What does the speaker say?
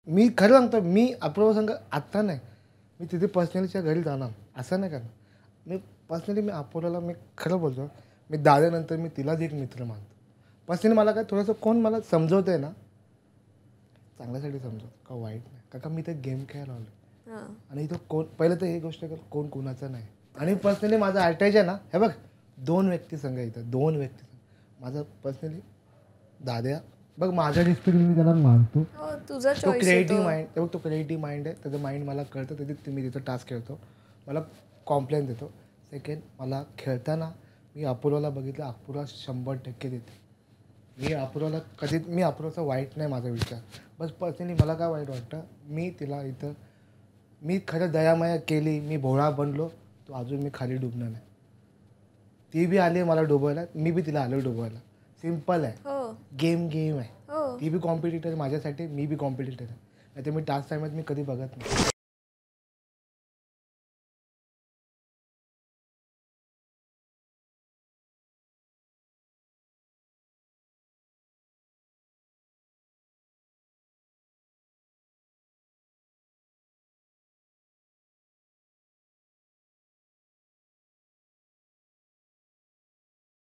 मी खरं सांगतो, मी अप्रूव्ह संघ आत्ता नाही, मी तिथे पर्सनलीच्या घरी जाणार, असं नाही करणार. मी पर्सनली मी अपोलोला मी खरं बोलतो, मी दादानंतर मी तिलाच एक मित्र मानतो. पर्सनली मला काय थोडंसं कोण मला समजवतं आहे ना, चांगल्यासाठी समजवतं का वाईट नाही. का मी ते गेम खेळायला आलो आणि इथं कोण पहिलं तर ही गोष्ट कर, कोण कोणाचं नाही. आणि पर्सनली माझं अटॅच आहे ना, हे बघ 2 व्यक्ती संघ इथं 2 व्यक्ती. माझं पर्सनली दाद्या बघ, माझ्या रिस्पेक्ट मी त्याला मानतो. तो क्रिएटिव्ह माइंड, तेव्हा तो क्रिएटिव्ह माइंड आहे, त्याचं माइंड मला कळतं, त्याची मी तिथं टास्क खेळतो, मला कॉम्प्लेन देतो. सेकंड, मला खेळताना मी अपूर्वाला बघितलं, अपूर्वा 100% देते. मी अपूर्वाचा वाईट नाही माझा विचार. बस पर्सनली मला काय वाईट वाटतं, मी तिला इथं मी खरं दयामाया केली, मी भोळा बनलो, तो अजून मी खाली डुबणार नाही. ती बी आली मला डुबवायला, मी बी तिला आलो डुबवायला. सिम्पल आहे. गेम आहे. ती बी कॉम्पिटिटर माझ्यासाठी, मी बी कॉम्पिटिटर आहे. नाहीतर मी टास्क टाईमात मी कधी बघत नाही.